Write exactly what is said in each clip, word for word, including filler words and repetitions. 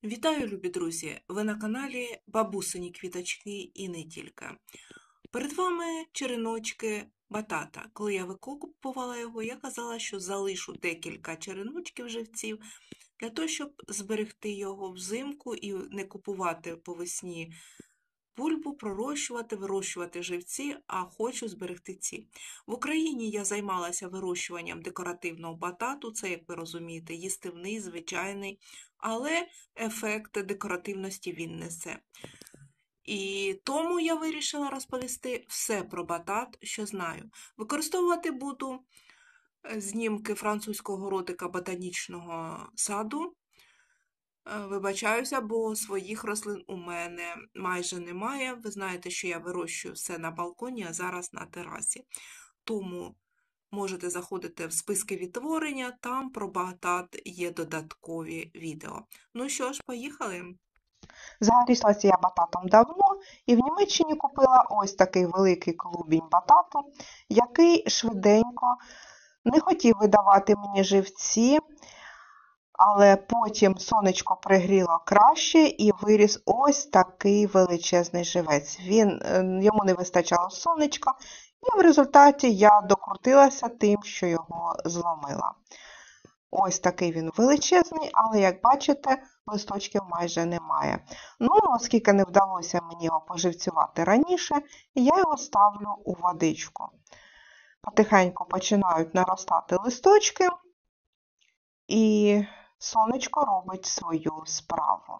Вітаю, любі друзі! Ви на каналі Бабусині квіточки і не тільки. Перед вами череночки батата. Коли я викопувала його, я казала, що залишу декілька череночків живців для того, щоб зберегти його взимку і не купувати по весні бульбу, пророщувати, вирощувати живці, а хочу зберегти ці. В Україні я займалася вирощуванням декоративного батату, це, як ви розумієте, їстивний, звичайний, але ефект декоративності він несе. І тому я вирішила розповісти все про батат, що знаю. Використовувати буду знімки французького ротика ботанічного саду. Вибачаюся, бо своїх рослин у мене майже немає. Ви знаєте, що я вирощую все на балконі, а зараз на терасі. Тому можете заходити в списки відтворення, там про батат є додаткові відео. Ну що ж, поїхали. Загорілася я бататом давно і в Німеччині купила ось такий великий клубінь батату, який швиденько не хотів видавати мені живці, але потім сонечко пригріло краще і виріс ось такий величезний живець. Він, йому не вистачало сонечка, і в результаті я докрутилася тим, що його зломила. Ось такий він величезний, але, як бачите, листочків майже немає. Ну, оскільки не вдалося мені його поживцювати раніше, я його ставлю у водичку. Потихеньку починають наростати листочки, і сонечко робить свою справу.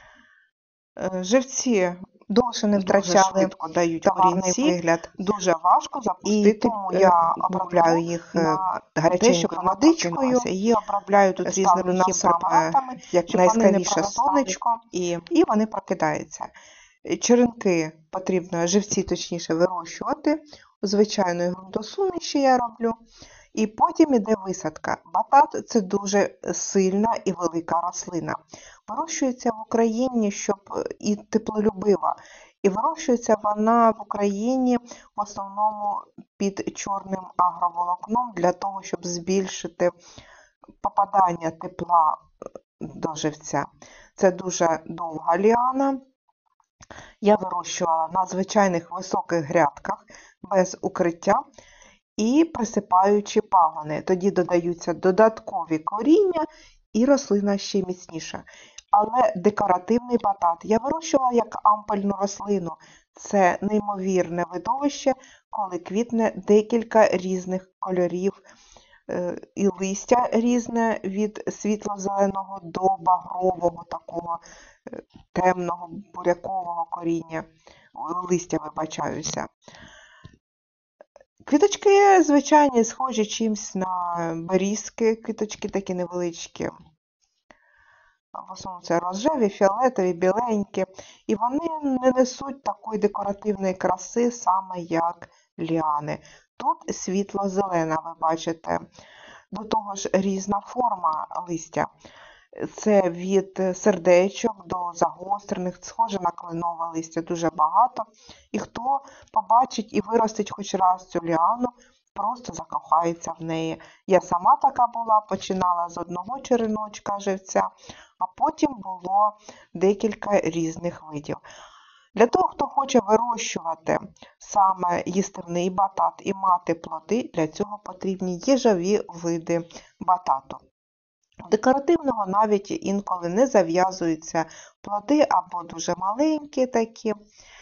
Живці довше не втрачали, швидко дають гарний вигляд. Дуже важко запустити, і тому я обробляю їх гаряченькою водичкою, її обробляю тут різними препаратами, як найскоріше сонечко, і, і вони прокидаються. Черенки потрібно, живці точніше, вирощувати у звичайної ґрунтосуміші я роблю. І потім іде висадка. Батат – це дуже сильна і велика рослина. Вирощується в Україні, щоб і теплолюбива. І вирощується вона в Україні в основному під чорним агроволокном для того, щоб збільшити попадання тепла до живця. Це дуже довга ліана. Я вирощувала на звичайних високих грядках без укриття і присипаючи пагони. Тоді додаються додаткові коріння і рослина ще міцніша. Але декоративний батат я вирощувала як ампельну рослину. Це неймовірне видовище, коли квітне декілька різних кольорів і листя різне від світло-зеленого до багрового, такого темного бурякового коріння. Листя, вибачаюся. Квіточки, звичайні, схожі чимось на берізки, квіточки такі невеличкі. В основному це рожеві, фіолетові, біленькі. І вони не несуть такої декоративної краси, саме як ліани. Тут світло-зелена, ви бачите. До того ж різна форма листя. Це від сердечок до загострених, схоже на кленове листя, дуже багато. І хто побачить і виростить хоч раз цю ліану, просто закохається в неї. Я сама така була, починала з одного череночка живця, а потім було декілька різних видів. Для того, хто хоче вирощувати саме їстивний батат і мати плоди, для цього потрібні їжові види батату. Декоративного навіть інколи не зав'язуються плоди або дуже маленькі такі,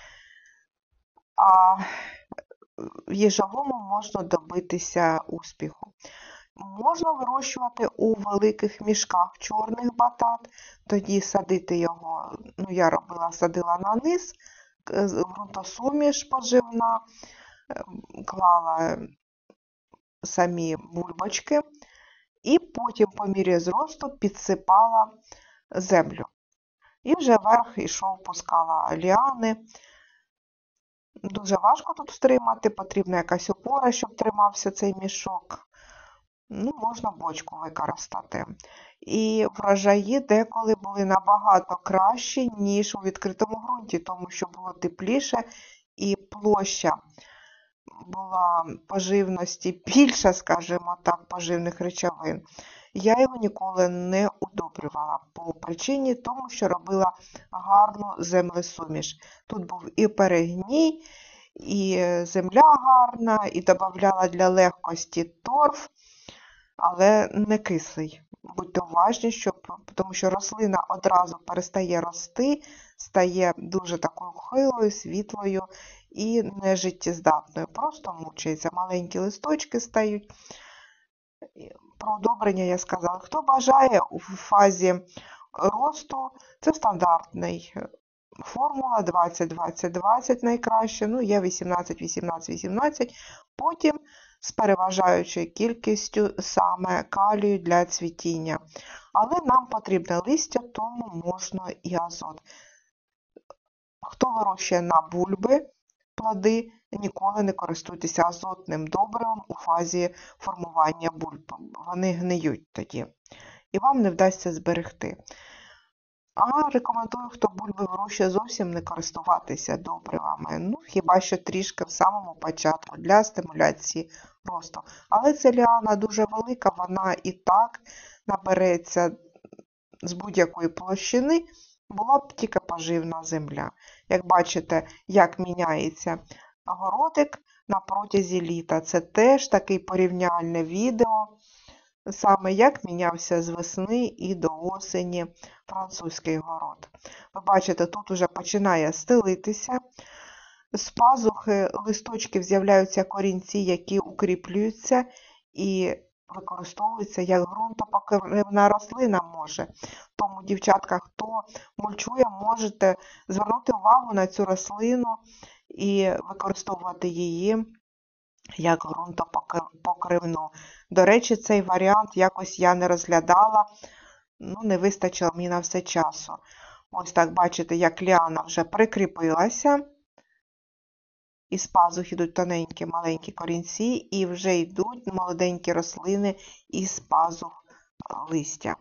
а в їжовому можна добитися успіху. Можна вирощувати у великих мішках чорних батат, тоді садити його, ну я робила, садила на низ, ґрунтосуміш поживна, клала самі бульбочки. І потім по мірі зросту підсипала землю. І вже вверх йшов, пускала ліани. Дуже важко тут втримати, потрібна якась опора, щоб тримався цей мішок. Ну, можна бочку використати. І врожаї деколи були набагато кращі, ніж у відкритому ґрунті, тому що було тепліше і площа була поживності більша, скажімо так, поживних речовин. Я його ніколи не удобрювала по причині тому, що робила гарну землесуміш. Тут був і перегній, і земля гарна, і додавала для легкості торф, але не кислий. Будьте уважні, щоб, тому що рослина одразу перестає рости, стає дуже такою хилою, світлою і нежиттєздатною. Просто мучається, маленькі листочки стають. Про удобрення я сказала. Хто бажає у фазі росту, це стандартний формула двадцять двадцять двадцять найкраще, ну є вісімнадцять вісімнадцять вісімнадцять, потім з переважаючою кількістю саме калію для цвітіння. Але нам потрібне листя, тому можна і азот. Хто вирощує на бульби плоди, ніколи не користуйтеся азотним добривом у фазі формування бульб. Вони гниють тоді. І вам не вдасться зберегти. А рекомендую, хто бульби вирощує, зовсім не користуватися добривами. Ну, хіба що трішки в самому початку для стимуляції росту. Але ця ліана дуже велика, вона і так набереться з будь-якої площини, була б тільки поживна земля. Як бачите, як міняється городик на протязі літа. Це теж таке порівняльне відео, саме як мінявся з весни і до осені французький город. Ви бачите, тут вже починає стелитися. З пазухи листочків з'являються корінці, які укріплюються і використовуються як ґрунтопокривна рослина може. Тому, дівчатка, хто мульчує, можете звернути увагу на цю рослину і використовувати її як ґрунтопокривну. До речі, цей варіант якось я не розглядала, ну, не вистачило мені на все часу. Ось так, бачите, як ліана вже прикріпилася. Із пазух йдуть тоненькі маленькі корінці і вже йдуть молоденькі рослини із пазух листя.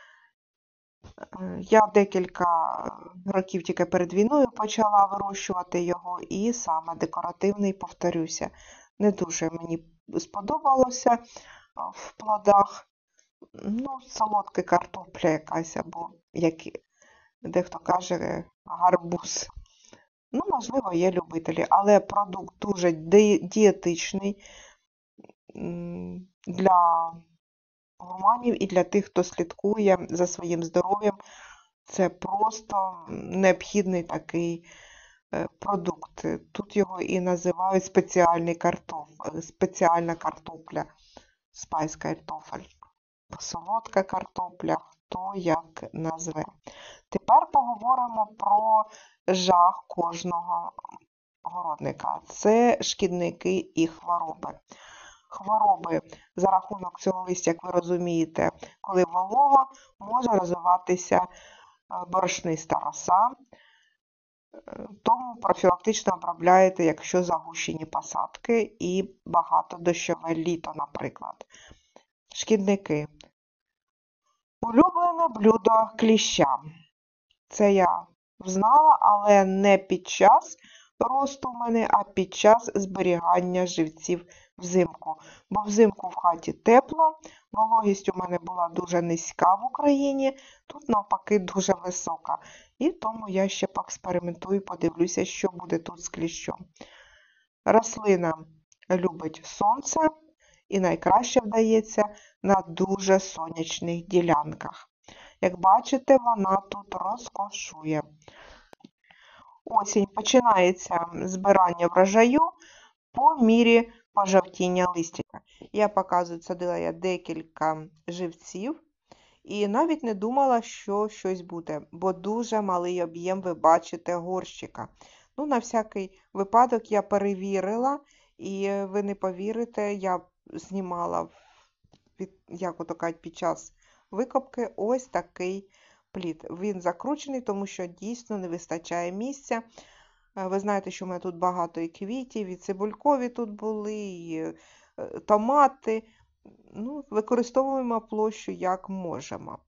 Я декілька років тільки перед війною почала вирощувати його і саме декоративний, повторюся. Не дуже мені сподобалося в плодах. Ну, солодка картопля якась, або, як дехто каже, гарбуз. Ну, можливо, є любителі, але продукт дуже дієтичний для гурманів і для тих, хто слідкує за своїм здоров'ям. Це просто необхідний такий продукт. Тут його і називають спеціальний картофель, спеціальна картопля, спайс-картофель. Солодка картопля, хто як назве. Тепер поговоримо про жах кожного городника. Це шкідники і хвороби. Хвороби за рахунок цього листя, як ви розумієте, коли волога, може розвиватися борошниста роса, тому профілактично обробляєте, якщо загущені посадки і багато дощове літо, наприклад. Шкідники. Улюблене блюдо кліща. Це я взнала, але не під час росту в мене, а під час зберігання живців взимку. Бо взимку в хаті тепло, вологість у мене була дуже низька в Україні, тут навпаки дуже висока. І тому я ще поекспериментую, подивлюся, що буде тут з кліщом. Рослина любить сонце і найкраще вдається на дуже сонячних ділянках. Як бачите, вона тут розкошує. Осінь починається збирання врожаю по мірі пожовтіння листика. Я показую, садила я декілька живців і навіть не думала, що щось буде, бо дуже малий об'єм, ви бачите, горщика. Ну, на всякий випадок я перевірила, і ви не повірите, я знімала, як ото кажуть, під час викопки ось такий плід. Він закручений, тому що дійсно не вистачає місця. Ви знаєте, що в мене тут багато і квітів, і цибулькові тут були, і томати. Ну, використовуємо площу як можемо.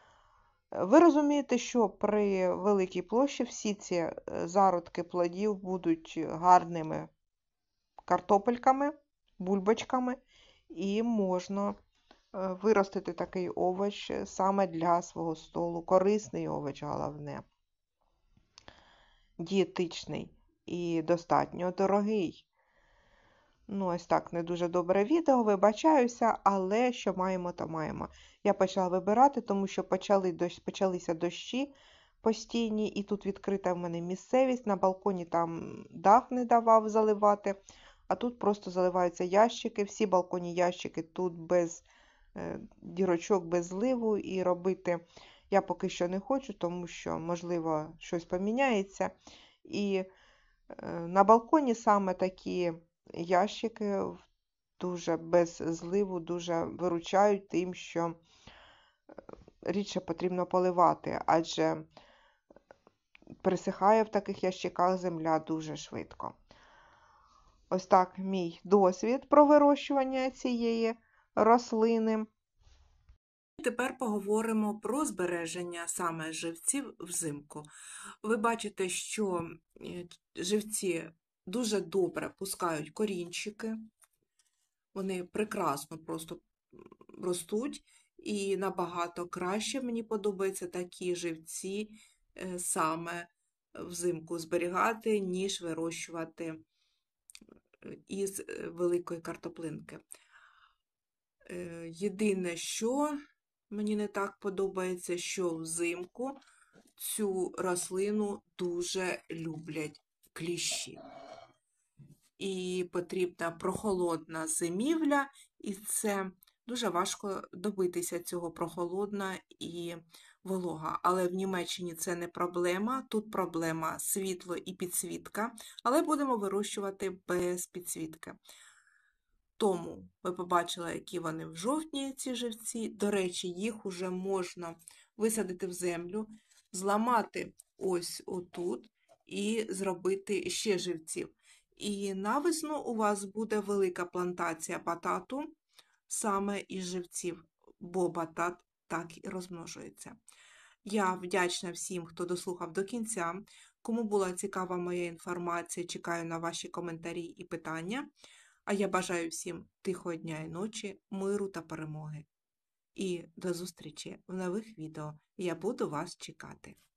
Ви розумієте, що при великій площі всі ці зародки плодів будуть гарними картопельками, бульбочками, і можна виростити такий овоч саме для свого столу. Корисний овоч, головне, дієтичний і достатньо дорогий. Ну, ось так, не дуже добре відео, вибачаюся, але що маємо, то маємо. Я почала вибирати, тому що почали дощ, почалися дощі постійні, і тут відкрита в мене місцевість, на балконі там дах не давав заливати, а тут просто заливаються ящики, всі балконні ящики тут без е, дірочок, без зливу, і робити я поки що не хочу, тому що, можливо, щось поміняється. І е, на балконі саме такі ящики дуже без зливу, дуже виручають тим, що рідше потрібно поливати, адже пересихає в таких ящиках земля дуже швидко. Ось так мій досвід про вирощування цієї рослини. Тепер поговоримо про збереження саме живців взимку. Ви бачите, що живці дуже добре пускають корінчики, вони прекрасно просто ростуть, і набагато краще мені подобаються такі живці саме взимку зберігати, ніж вирощувати із великої картоплинки. Єдине, що мені не так подобається, що взимку цю рослину дуже люблять кліщі. І потрібна прохолодна зимівля, і це дуже важко добитися цього прохолодна і волога. Але в Німеччині це не проблема, тут проблема світло і підсвітка, але будемо вирощувати без підсвітки. Тому ви побачили, які вони в жовтні, ці живці. До речі, їх уже можна висадити в землю, зламати ось отут і зробити ще живців. І навесну у вас буде велика плантація батату саме із живців, бо батат так і розмножується. Я вдячна всім, хто дослухав до кінця. Кому була цікава моя інформація, чекаю на ваші коментарі і питання. А я бажаю всім тихого дня і ночі, миру та перемоги. І до зустрічі в нових відео. Я буду вас чекати.